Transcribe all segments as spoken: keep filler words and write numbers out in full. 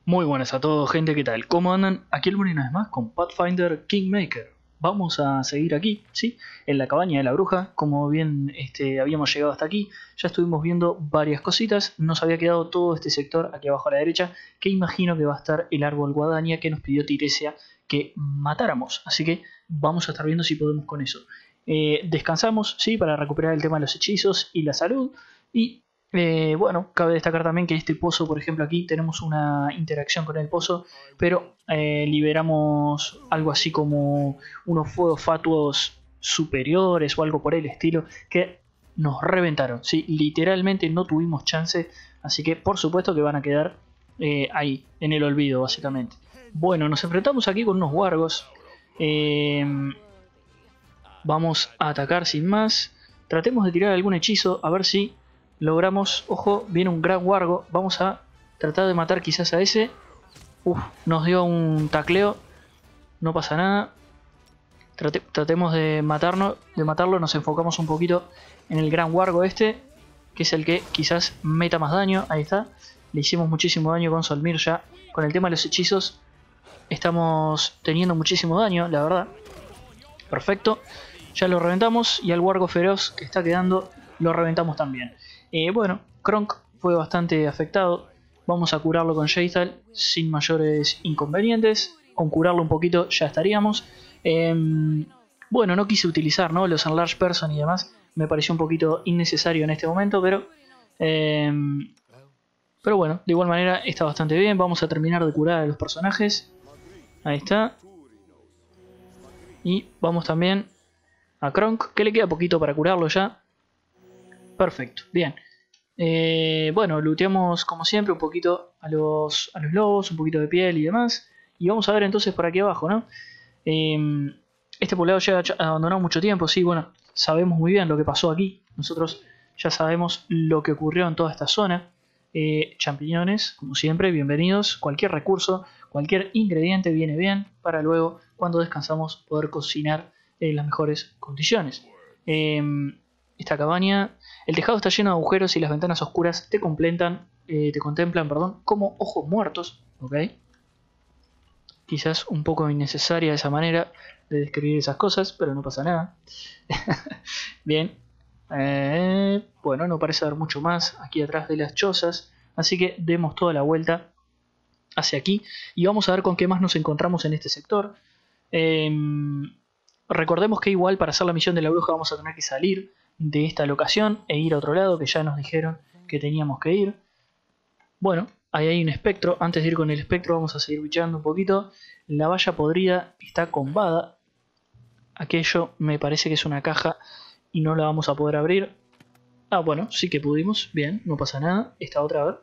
Muy buenas a todos, gente, ¿qué tal? ¿Cómo andan? Aquí el Bonnie una vez más con Pathfinder Kingmaker. Vamos a seguir aquí, ¿sí? En la cabaña de la bruja. Como bien este, habíamos llegado hasta aquí, ya estuvimos viendo varias cositas. Nos había quedado todo este sector aquí abajo a la derecha, que imagino que va a estar el árbol guadaña que nos pidió Tiresia que matáramos. Así que vamos a estar viendo si podemos con eso. Eh, descansamos, ¿sí? Para recuperar el tema de los hechizos y la salud. Y Eh, bueno, cabe destacar también que este pozo, por ejemplo, aquí tenemos una interacción con el pozo, pero eh, liberamos algo así como unos fuegos fatuos superiores o algo por el estilo que nos reventaron, ¿sí? Literalmente no tuvimos chance, así que por supuesto que van a quedar eh, ahí, en el olvido, básicamente. Bueno, nos enfrentamos aquí con unos wargos. Eh, vamos a atacar sin más. Tratemos de tirar algún hechizo, a ver si logramos. Ojo, viene un gran wargo. Vamos a tratar de matar quizás a ese. Uf, nos dio un tacleo. No pasa nada. Trate, tratemos de matarnos, de matarlo. Nos enfocamos un poquito en el gran wargo este, que es el que quizás meta más daño. Ahí está. Le hicimos muchísimo daño con Solmir ya. Con el tema de los hechizos estamos teniendo muchísimo daño, la verdad. Perfecto. Ya lo reventamos. Y al wargo feroz que está quedando lo reventamos también. Eh, bueno, Kronk fue bastante afectado. Vamos a curarlo con Jeythal sin mayores inconvenientes. Con curarlo un poquito ya estaríamos. Eh, bueno, no quise utilizar, ¿no?, los Enlarge Person y demás. Me pareció un poquito innecesario en este momento, pero... Eh, pero bueno, de igual manera está bastante bien. Vamos a terminar de curar a los personajes. Ahí está. Y vamos también a Kronk, que le queda poquito para curarlo ya. Perfecto, bien. Eh, bueno, looteamos como siempre un poquito a los, a los lobos, un poquito de piel y demás. Y vamos a ver entonces por aquí abajo, ¿no? Eh, este poblado ya ha abandonado mucho tiempo, sí, bueno, sabemos muy bien lo que pasó aquí. Nosotros ya sabemos lo que ocurrió en toda esta zona. Eh, champiñones, como siempre, bienvenidos. Cualquier recurso, cualquier ingrediente viene bien para luego, cuando descansamos, poder cocinar en las mejores condiciones. Eh, esta cabaña... El tejado está lleno de agujeros y las ventanas oscuras te contemplan, eh, te contemplan perdón, como ojos muertos. ¿Ok? Quizás un poco innecesaria esa manera de describir esas cosas, pero no pasa nada. Bien. Eh, bueno, no parece haber mucho más aquí atrás de las chozas, así que demos toda la vuelta hacia aquí y vamos a ver con qué más nos encontramos en este sector. Eh, recordemos que igual para hacer la misión de la bruja vamos a tener que salir de esta locación e ir a otro lado, que ya nos dijeron que teníamos que ir. Bueno, ahí hay un espectro. Antes de ir con el espectro vamos a seguir bicheando un poquito. La valla podrida está combada. Aquello me parece que es una caja y no la vamos a poder abrir. Ah, bueno, sí que pudimos. Bien, no pasa nada. Esta otra, a ver.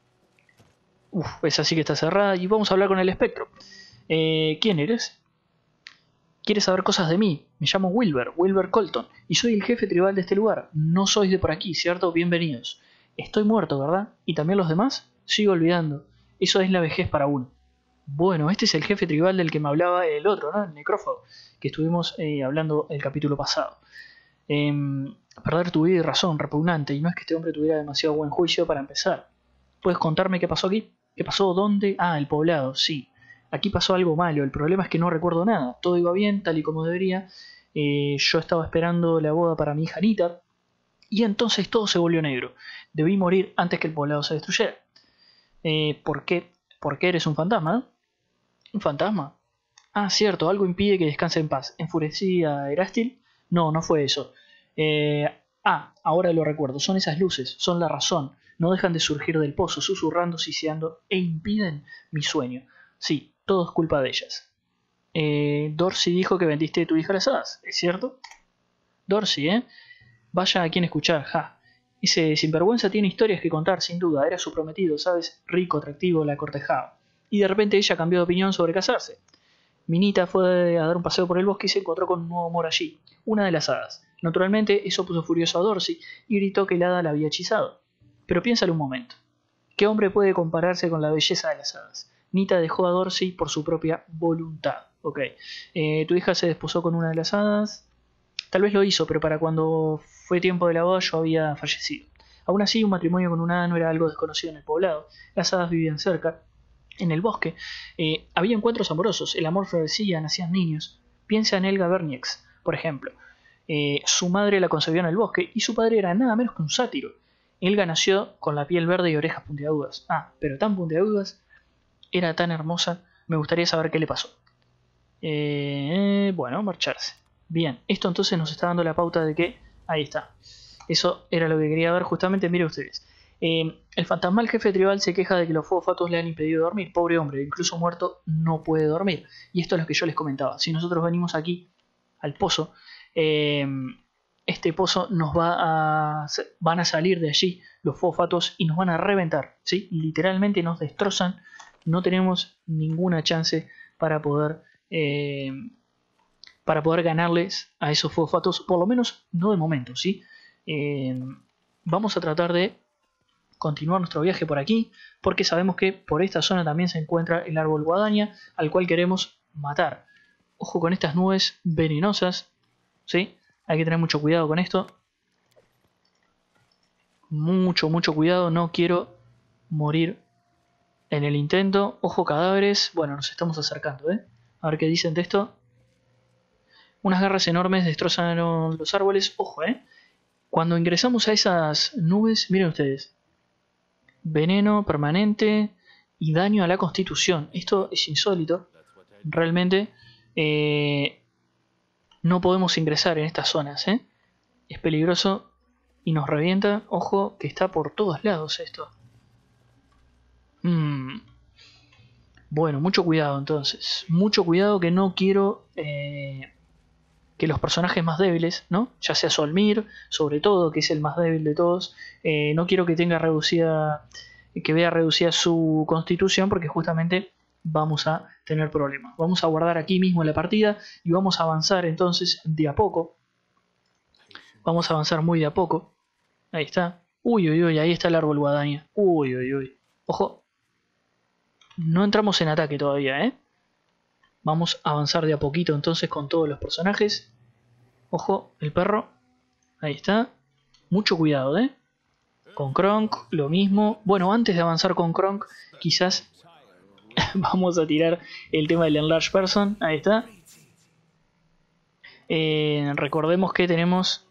Uf, esa sí que está cerrada. Y vamos a hablar con el espectro. Eh, ¿Quién eres? ¿Quieres saber cosas de mí? Me llamo Wilber, Wilber Colton, y soy el jefe tribal de este lugar. No sois de por aquí, ¿cierto? Bienvenidos. Estoy muerto, ¿verdad? ¿Y también los demás? Sigo olvidando. Eso es la vejez para uno. Bueno, este es el jefe tribal del que me hablaba el otro, ¿no? El necrófago, que estuvimos eh, hablando el capítulo pasado. Eh, perder tu vida y razón, repugnante, y no es que este hombre tuviera demasiado buen juicio para empezar. ¿Puedes contarme qué pasó aquí? ¿Qué pasó? ¿Dónde? Ah, el poblado, sí. Aquí pasó algo malo, el problema es que no recuerdo nada. Todo iba bien, tal y como debería. Eh, yo estaba esperando la boda para mi hija Anita. Y entonces todo se volvió negro. Debí morir antes que el poblado se destruyera. Eh, ¿Por qué? ¿Por qué eres un fantasma, no? ¿Un fantasma? Ah, cierto, algo impide que descanse en paz. ¿Enfurecí a Erastil? No, no fue eso. Eh, ah, ahora lo recuerdo. Son esas luces, son la razón. No dejan de surgir del pozo, susurrando, siseando e impiden mi sueño. Sí, todo es culpa de ellas. Eh, Dorsey dijo que vendiste a tu hija a las hadas, ¿es cierto? Dorsey, ¿eh? Vaya a quien escuchar, ja. Ese sinvergüenza tiene historias que contar, sin duda. Era su prometido, ¿sabes? Rico, atractivo, la cortejaba. Y de repente ella cambió de opinión sobre casarse. Minita fue a dar un paseo por el bosque y se encontró con un nuevo amor allí, una de las hadas. Naturalmente, eso puso furioso a Dorsey y gritó que el hada la había hechizado. Pero piénsale un momento. ¿Qué hombre puede compararse con la belleza de las hadas? Nita dejó a Dorsey por su propia voluntad. Ok. Eh, tu hija se desposó con una de las hadas. Tal vez lo hizo, pero para cuando fue tiempo de la boda yo había fallecido. Aún así, un matrimonio con una hada no era algo desconocido en el poblado. Las hadas vivían cerca en el bosque, eh, había encuentros amorosos, el amor florecía, nacían niños. Piensa en Helga Berniex, por ejemplo. Eh, su madre la concebió en el bosque y su padre era nada menos que un sátiro. Helga nació con la piel verde y orejas puntiagudas. Ah, pero tan puntiagudas, era tan hermosa, me gustaría saber qué le pasó. Eh, bueno, marcharse. Bien, esto entonces nos está dando la pauta de que... Ahí está. Eso era lo que quería ver justamente, miren ustedes. Eh, el fantasmal jefe tribal se queja de que los fuegos fatuos le han impedido dormir. Pobre hombre, incluso muerto no puede dormir. Y esto es lo que yo les comentaba. Si nosotros venimos aquí al pozo, eh, este pozo nos va a... van a salir de allí los fuegos fatuos y nos van a reventar, ¿sí? Literalmente nos destrozan. No tenemos ninguna chance para poder... Eh, para poder ganarles a esos fuegos fatuos, por lo menos no de momento, ¿sí? Eh, vamos a tratar de continuar nuestro viaje por aquí, porque sabemos que por esta zona también se encuentra el árbol guadaña, al cual queremos matar. Ojo con estas nubes venenosas, ¿sí? Hay que tener mucho cuidado con esto. Mucho, mucho cuidado, no quiero morir en el intento. Ojo cadáveres, bueno, nos estamos acercando, ¿eh? A ver qué dicen de esto. Unas garras enormes destrozan los árboles. Ojo, ¿eh? Cuando ingresamos a esas nubes, miren ustedes. Veneno permanente y daño a la constitución. Esto es insólito. Realmente eh, no podemos ingresar en estas zonas, ¿eh? Es peligroso y nos revienta. Ojo que está por todos lados esto. Mm. Bueno, mucho cuidado entonces. Mucho cuidado que no quiero... Eh, que los personajes más débiles, ¿no? Ya sea Solmir, sobre todo, que es el más débil de todos, eh, no quiero que tenga reducida, que vea reducida su constitución, porque justamente vamos a tener problemas. Vamos a guardar aquí mismo la partida y vamos a avanzar entonces de a poco. Vamos a avanzar muy de a poco. Ahí está. Uy, uy, uy, ahí está el árbol guadaña. Uy, uy, uy. Ojo. No entramos en ataque todavía, ¿eh? Vamos a avanzar de a poquito entonces con todos los personajes. Ojo, el perro. Ahí está. Mucho cuidado, ¿eh? Con Kronk, lo mismo. Bueno, antes de avanzar con Kronk, quizás vamos a tirar el tema del Enlarge Person. Ahí está. Eh, recordemos que tenemos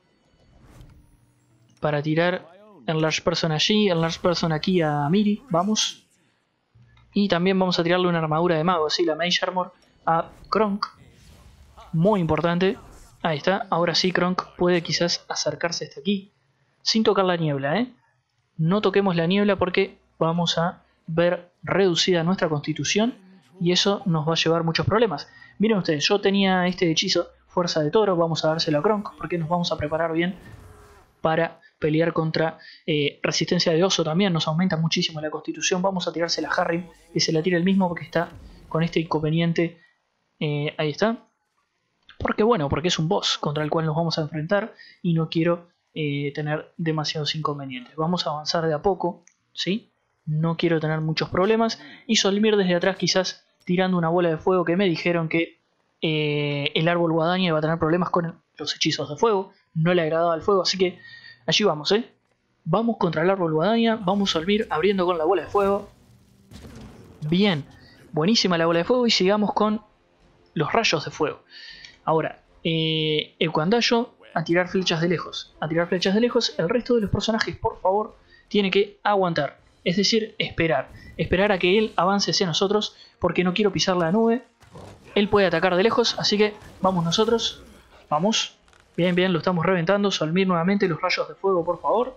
para tirar Enlarge Person allí, Enlarge Person aquí a Miri. Vamos. Y también vamos a tirarle una armadura de mago, sí, la Mage Armor a Kronk. Muy importante. Ahí está. Ahora sí Kronk puede quizás acercarse hasta aquí. Sin tocar la niebla, ¿eh? No toquemos la niebla porque vamos a ver reducida nuestra constitución. Y eso nos va a llevar muchos problemas. Miren ustedes, yo tenía este hechizo, Fuerza de Toro. Vamos a dárselo a Kronk porque nos vamos a preparar bien para pelear contra eh, Resistencia de Oso también. Nos aumenta muchísimo la constitución. Vamos a tirársela a Harry, que se la tire el mismo porque está con este inconveniente. Eh, ahí está. Porque bueno, porque es un boss contra el cual nos vamos a enfrentar y no quiero eh, tener demasiados inconvenientes. Vamos a avanzar de a poco, ¿sí? No quiero tener muchos problemas. Y Solmir desde atrás quizás tirando una bola de fuego, que me dijeron que eh, el árbol guadaña iba a tener problemas con los hechizos de fuego. No le agradaba el fuego, así que allí vamos, ¿eh? Vamos contra el árbol guadaña. Vamos a Solmir abriendo con la bola de fuego. Bien, buenísima la bola de fuego y sigamos con los rayos de fuego. Ahora, eh, el Cuandallo a tirar flechas de lejos. A tirar flechas de lejos. El resto de los personajes, por favor, tiene que aguantar. Es decir, esperar. Esperar a que él avance hacia nosotros, porque no quiero pisar la nube. Él puede atacar de lejos, así que vamos nosotros. Vamos. Bien, bien, lo estamos reventando. Solmir nuevamente los rayos de fuego, por favor.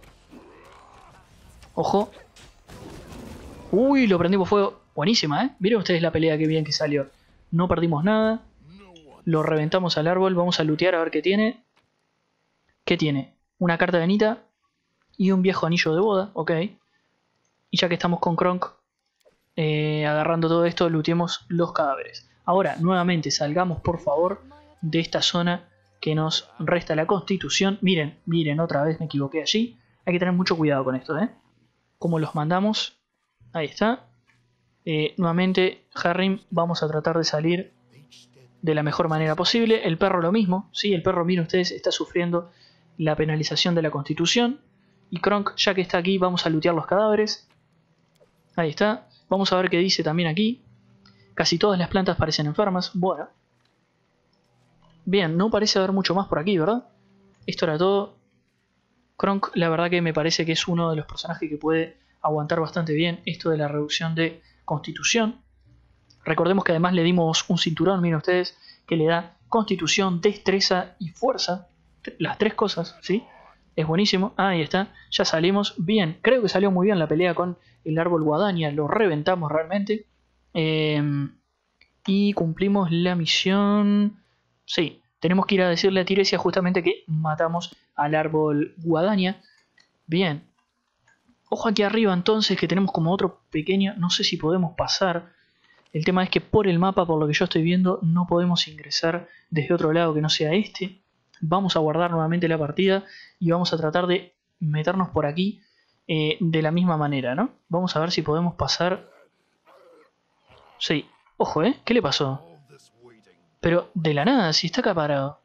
Ojo. Uy, lo prendimos fuego. Buenísima, ¿eh? Miren ustedes la pelea, que bien que salió. No perdimos nada. Lo reventamos al árbol. Vamos a lootear a ver qué tiene. ¿Qué tiene? Una carta de Anita y un viejo anillo de boda. Ok. Y ya que estamos con Kronk eh, agarrando todo esto, looteemos los cadáveres. Ahora, nuevamente, salgamos por favor de esta zona que nos resta la constitución. Miren, miren, otra vez me equivoqué allí. Hay que tener mucho cuidado con esto, ¿eh? Como los mandamos. Ahí está. Eh, nuevamente, Harry, vamos a tratar de salir de la mejor manera posible. El perro lo mismo, ¿sí? El perro, miren ustedes, está sufriendo la penalización de la constitución. Y Kronk, ya que está aquí, vamos a lootear los cadáveres. Ahí está. Vamos a ver qué dice también aquí. Casi todas las plantas parecen enfermas. Bueno. Bien, no parece haber mucho más por aquí, ¿verdad? Esto era todo. Kronk, la verdad que me parece que es uno de los personajes que puede aguantar bastante bien esto de la reducción de constitución. Recordemos que además le dimos un cinturón, miren ustedes, que le da constitución, destreza y fuerza. Las tres cosas, ¿sí? Es buenísimo. Ah, ahí está. Ya salimos. Bien. Creo que salió muy bien la pelea con el árbol guadaña. Lo reventamos realmente. Eh, y cumplimos la misión. Sí. Tenemos que ir a decirle a Tiresia justamente que matamos al árbol guadaña. Bien. Ojo aquí arriba entonces que tenemos como otro pequeño... No sé si podemos pasar. El tema es que por el mapa, por lo que yo estoy viendo, no podemos ingresar desde otro lado que no sea este. Vamos a guardar nuevamente la partida y vamos a tratar de meternos por aquí eh, de la misma manera, ¿no? Vamos a ver si podemos pasar... Sí. Ojo, ¿eh? ¿Qué le pasó? Pero de la nada, si está acá parado.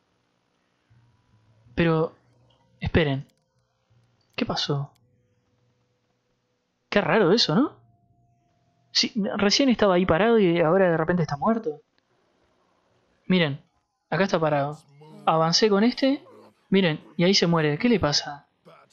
Pero... Esperen. ¿Qué pasó? Qué raro eso, ¿no? Sí, recién estaba ahí parado y ahora de repente está muerto. Miren, acá está parado. Avancé con este. Miren, y ahí se muere. ¿Qué le pasa?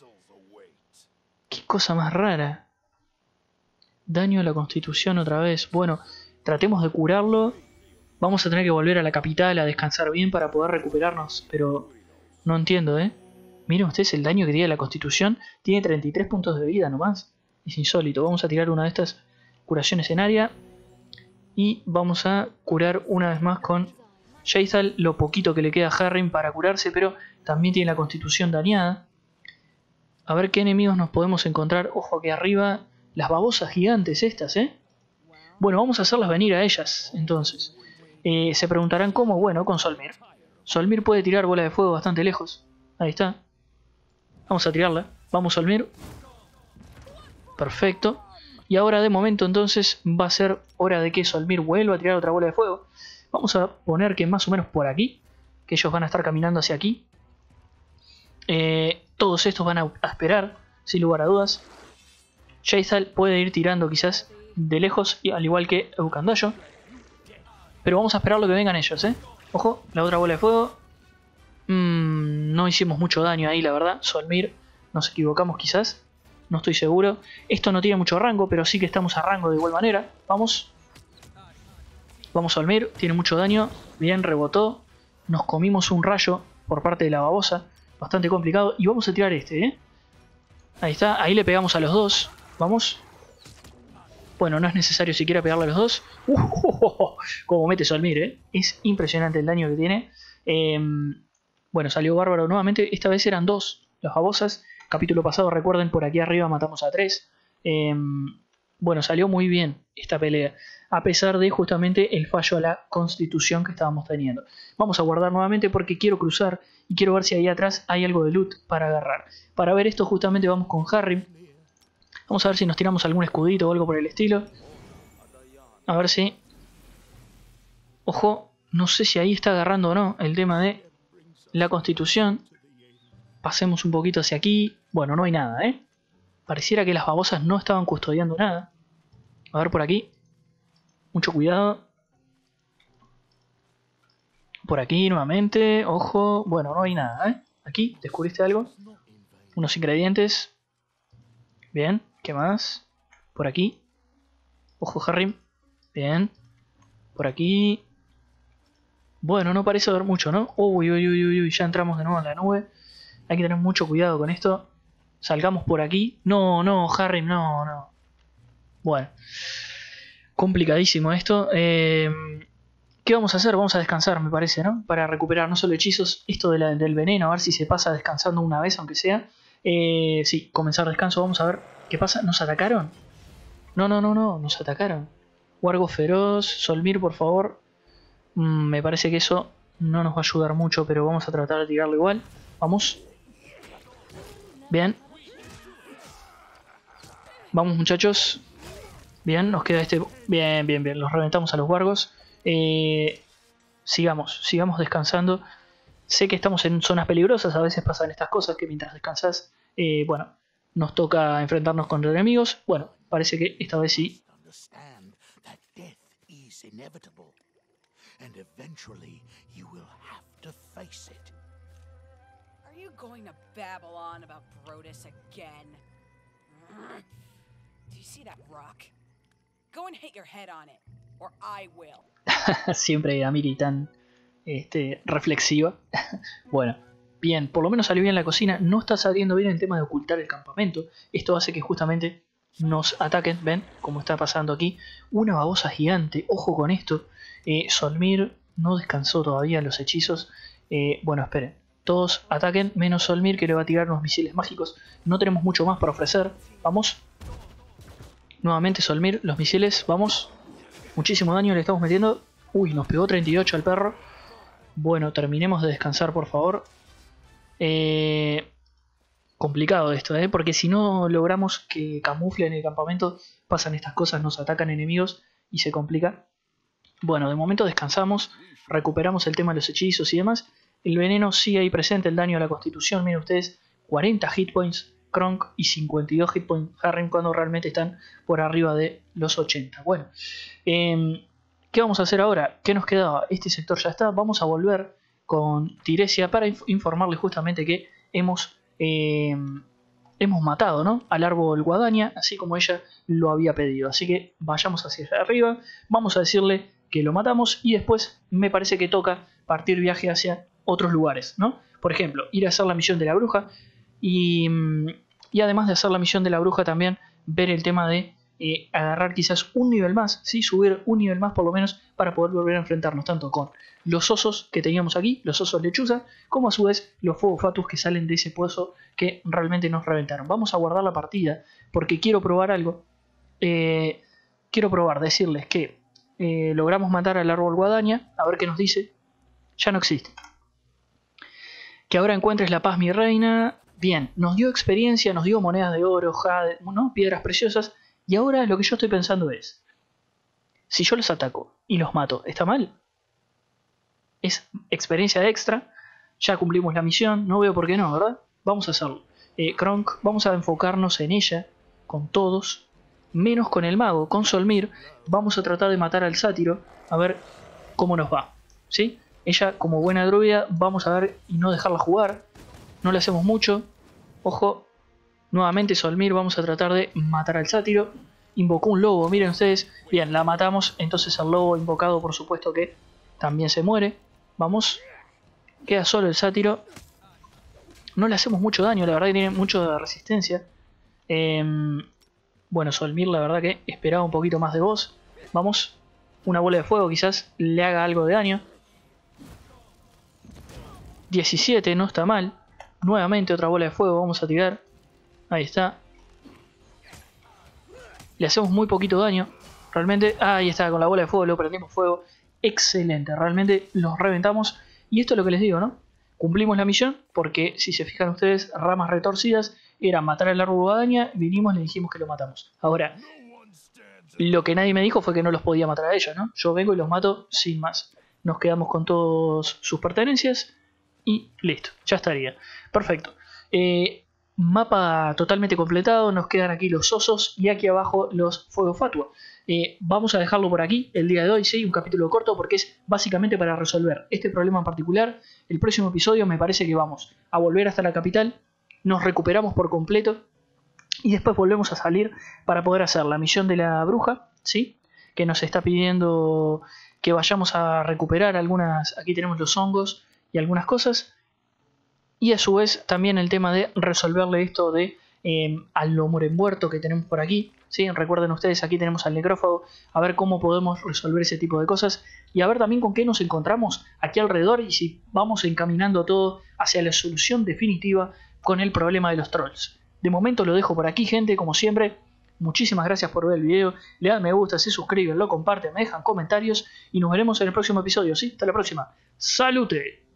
Qué cosa más rara. Daño a la constitución otra vez. Bueno, tratemos de curarlo. Vamos a tener que volver a la capital a descansar bien para poder recuperarnos. Pero no entiendo, ¿eh? Miren ustedes el daño que tiene la constitución. Tiene treinta y tres puntos de vida nomás. Es insólito. Vamos a tirar una de estas curaciones en área. Y vamos a curar una vez más con Jaethal lo poquito que le queda a Harrim para curarse. Pero también tiene la constitución dañada. A ver qué enemigos nos podemos encontrar. Ojo aquí arriba. Las babosas gigantes estas, ¿eh? Bueno, vamos a hacerlas venir a ellas, entonces. Eh, se preguntarán cómo. Bueno, con Solmir. Solmir puede tirar bola de fuego bastante lejos. Ahí está. Vamos a tirarla. Vamos, Solmir. Perfecto. Y ahora de momento entonces va a ser hora de que Solmir vuelva a tirar otra bola de fuego. Vamos a poner que más o menos por aquí. Que ellos van a estar caminando hacia aquí. Eh, todos estos van a esperar, sin lugar a dudas. Jaethal puede ir tirando quizás de lejos, al igual que Eucandayo. Pero vamos a esperar lo que vengan ellos, ¿eh? Ojo, la otra bola de fuego. Mm, no hicimos mucho daño ahí, la verdad. Solmir, nos equivocamos quizás. No estoy seguro. Esto no tiene mucho rango, pero sí que estamos a rango de igual manera. Vamos. Vamos, Solmir. Tiene mucho daño. Bien, rebotó. Nos comimos un rayo por parte de la babosa. Bastante complicado. Y vamos a tirar este, ¿eh? Ahí está. Ahí le pegamos a los dos. Vamos. Bueno, no es necesario siquiera pegarle a los dos. Uh, oh, oh, oh. Como mete Solmir, ¿eh? Es impresionante el daño que tiene. Eh, bueno, salió bárbaro nuevamente. Esta vez eran dos las babosas. Capítulo pasado, recuerden, por aquí arriba matamos a tres. Eh, bueno, salió muy bien esta pelea. A pesar de justamente el fallo a la constitución que estábamos teniendo. Vamos a guardar nuevamente porque quiero cruzar. Y quiero ver si ahí atrás hay algo de loot para agarrar. Para ver esto justamente vamos con Harry. Vamos a ver si nos tiramos algún escudito o algo por el estilo. A ver si... Ojo, no sé si ahí está agarrando o no el tema de la constitución. Pasemos un poquito hacia aquí. Bueno, no hay nada, ¿eh? Pareciera que las babosas no estaban custodiando nada. A ver por aquí. Mucho cuidado. Por aquí nuevamente. Ojo. Bueno, no hay nada, ¿eh? Aquí, ¿descubriste algo? Unos ingredientes. Bien. ¿Qué más? Por aquí. Ojo, Harry. Bien. Por aquí. Bueno, no parece haber mucho, ¿no? Uy, uy, uy, uy, uy. Ya entramos de nuevo en la nube. Hay que tener mucho cuidado con esto. Salgamos por aquí. No, no, Harry, no, no. Bueno. Complicadísimo esto. Eh, ¿Qué vamos a hacer? Vamos a descansar, me parece, ¿no? Para recuperar no solo hechizos, esto de la, del veneno, a ver si se pasa descansando una vez, aunque sea. Eh, sí, comenzar descanso, vamos a ver qué pasa. ¿Nos atacaron? No, no, no, no, nos atacaron. Wargo feroz, Solmir, por favor. Mm, me parece que eso no nos va a ayudar mucho, pero vamos a tratar de tirarlo igual. Vamos. Bien. Vamos, muchachos. Bien, nos queda este... Bien, bien, bien. Los reventamos a los wargos. Eh, sigamos, sigamos descansando. Sé que estamos en zonas peligrosas. A veces pasan estas cosas que mientras descansas, eh, bueno, nos toca enfrentarnos contra enemigos. Bueno, parece que esta vez sí understand that death is inevitable, and eventually you will have to face it. Are you going to babble on about Brodus again? Do you see that rock? Go and hit your head on it, or I will. Siempre Amiri tan este, reflexiva. Bueno, bien, por lo menos salió bien la cocina. No está saliendo bien el tema de ocultar el campamento. Esto hace que justamente nos ataquen. ¿Ven cómo está pasando aquí? Una babosa gigante. Ojo con esto. Eh, Solmir no descansó todavía los hechizos. Eh, bueno, esperen. Todos ataquen, menos Solmir, que le va a tirar unos misiles mágicos. No tenemos mucho más para ofrecer. Vamos. Nuevamente Solmir, los misiles. Vamos. Muchísimo daño le estamos metiendo. Uy, nos pegó treinta y ocho al perro. Bueno, terminemos de descansar, por favor. Eh, complicado esto, ¿eh? Porque si no logramos que camuflen el campamento, pasan estas cosas, nos atacan enemigos y se complica. Bueno, de momento descansamos, recuperamos el tema de los hechizos y demás. El veneno sigue ahí presente, el daño a la constitución, miren ustedes, cuarenta hit points Kronk y cincuenta y dos hit points Harren, cuando realmente están por arriba de los ochenta. Bueno, eh, ¿qué vamos a hacer ahora? ¿Qué nos quedaba? Este sector ya está, vamos a volver con Tiresia para inf informarle justamente que hemos, eh, hemos matado, ¿no?, al árbol guadaña, así como ella lo había pedido. Así que vayamos hacia arriba, vamos a decirle que lo matamos y después me parece que toca partir viaje hacia otros lugares, ¿no? Por ejemplo, ir a hacer la misión de la bruja y, y además de hacer la misión de la bruja también ver el tema de eh, agarrar quizás un nivel más, ¿sí? Subir un nivel más por lo menos para poder volver a enfrentarnos tanto con los osos que teníamos aquí, los osos lechuza, como a su vez los fuegos fatus que salen de ese pozo que realmente nos reventaron. Vamos a guardar la partida porque quiero probar algo. Eh, quiero probar, decirles que eh, logramos matar al árbol guadaña, a ver qué nos dice. Ya no existe. Que ahora encuentres la paz, mi reina. Bien, nos dio experiencia, nos dio monedas de oro, jade, ¿no?, piedras preciosas. Y ahora lo que yo estoy pensando es, si yo los ataco y los mato, ¿está mal? Es experiencia extra, ya cumplimos la misión, no veo por qué no, ¿verdad? Vamos a hacerlo. Eh, Kronk, vamos a enfocarnos en ella, con todos, menos con el mago, con Solmir. Vamos a tratar de matar al sátiro, a ver cómo nos va, ¿sí? Ella, como buena druida, vamos a ver y no dejarla jugar. No le hacemos mucho. Ojo, nuevamente Solmir, vamos a tratar de matar al sátiro. Invocó un lobo, miren ustedes. Bien, la matamos, entonces el lobo invocado por supuesto que también se muere. Vamos, queda solo el sátiro. No le hacemos mucho daño, la verdad que tiene mucho de resistencia. Eh, bueno, Solmir, la verdad que esperaba un poquito más de vos. Vamos, una bola de fuego quizás le haga algo de daño. diecisiete, no está mal. Nuevamente otra bola de fuego, vamos a tirar. Ahí está. Le hacemos muy poquito daño. Realmente, ah, ahí está, con la bola de fuego, lo prendimos fuego. Excelente, realmente los reventamos. Y esto es lo que les digo, ¿no? Cumplimos la misión, porque si se fijan ustedes, ramas retorcidas era matar al árbol guadaña. Vinimos, le dijimos que lo matamos. Ahora, lo que nadie me dijo fue que no los podía matar a ellos, ¿no? Yo vengo y los mato sin más. Nos quedamos con todas sus pertenencias. Y listo, ya estaría. Perfecto. Eh, mapa totalmente completado. Nos quedan aquí los osos y aquí abajo los fuegos fatua. Eh, vamos a dejarlo por aquí el día de hoy, sí, un capítulo corto porque es básicamente para resolver este problema en particular. El próximo episodio me parece que vamos a volver hasta la capital. Nos recuperamos por completo y después volvemos a salir para poder hacer la misión de la bruja, ¿sí? Que nos está pidiendo que vayamos a recuperar algunas. Aquí tenemos los hongos y algunas cosas, y a su vez también el tema de resolverle esto de eh, al lomo muerto que tenemos por aquí, ¿sí? Recuerden ustedes, aquí tenemos al necrófago, a ver cómo podemos resolver ese tipo de cosas, y a ver también con qué nos encontramos aquí alrededor, y si vamos encaminando todo hacia la solución definitiva con el problema de los trolls. De momento lo dejo por aquí, gente, como siempre. Muchísimas gracias por ver el video, le dan me gusta, se suscriben, lo comparten, me dejan comentarios, y nos veremos en el próximo episodio, ¿sí? Hasta la próxima. ¡Salute!